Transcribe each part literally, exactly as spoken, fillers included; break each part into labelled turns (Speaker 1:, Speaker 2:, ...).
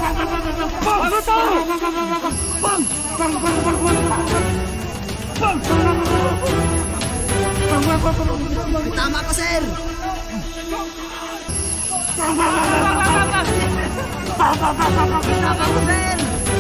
Speaker 1: Ano to? Bang! Bang! Bang! Bang! Bang! Bang!
Speaker 2: Tama ka, sir!
Speaker 1: Tama ka, sir!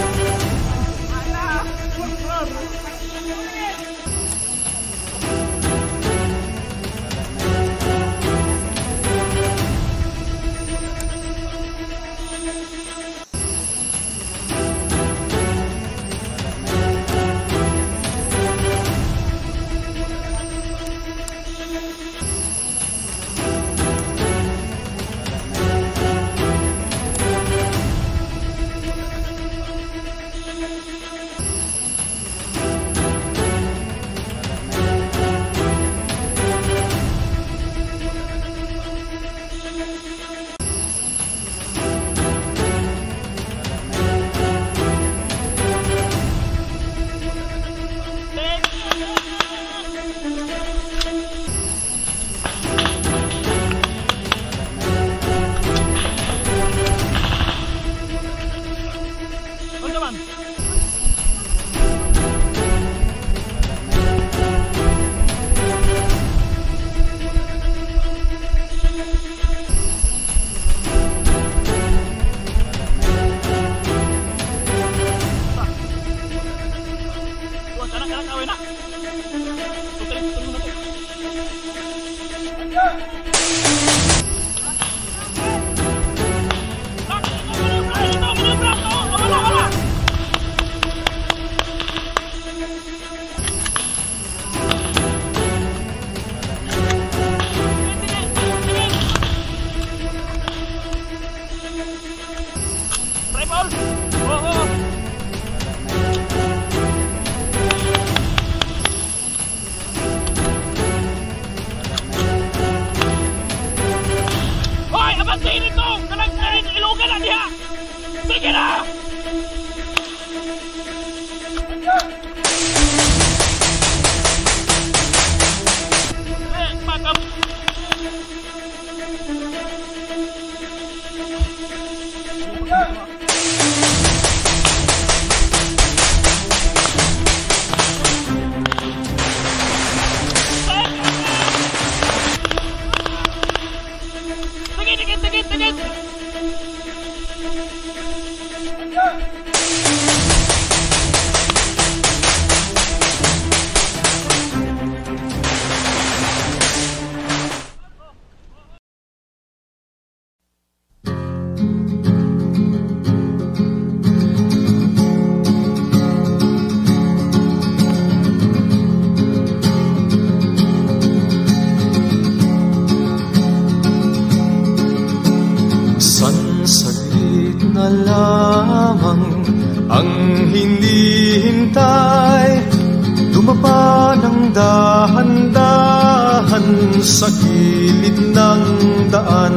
Speaker 3: Sa gilid ng daan,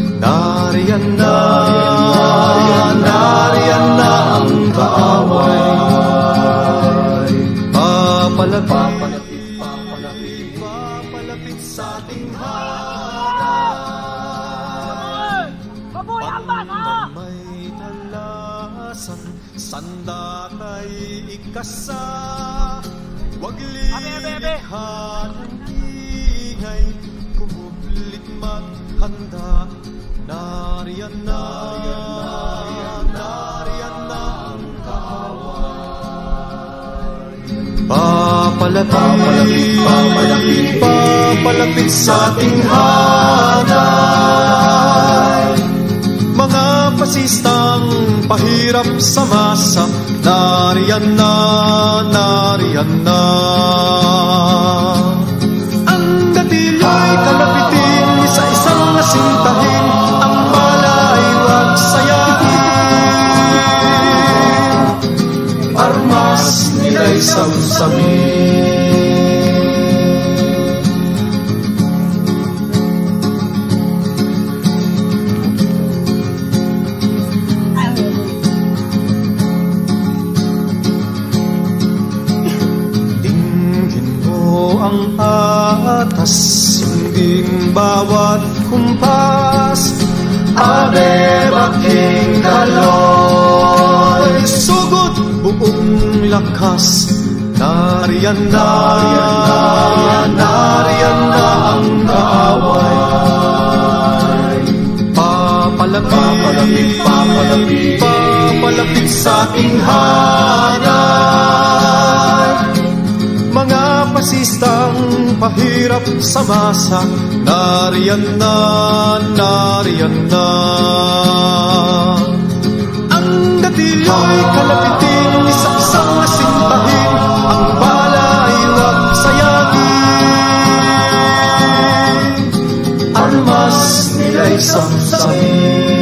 Speaker 3: nariyan na, nariyan na ang kaaway. Papalapit, papalapit, papalapit sa ating hanay. Pagmamay may talasan, sandakay ikasa, wag lilikhan ng ingay, kumublit maghanda. Nariyan na, nariyan na ang kaaway. Papalapit, papalapit, papalapit sa ating hanay. Mga pasistang pahirap sa masa, nariyan na, nariyan na. Ang gatilo'y kalapitin, isa-isang nasintahin, ang malay wag sayahin. Armas nila'y samsamin. Ang atas, sundin bawat kumpas, ade baking kalor. lakas. Nariyan na, nariyan na ang kaaway. Papalapit, papalapit, papalapit sa ating hanay. Mga pasistang pahirap sa masa, nariyan na, nariyan na. Ang gatilyo'y kalapitin, isang-isang asintahin, ang bala ay huwag sayangin. Armas nila'y samsamin.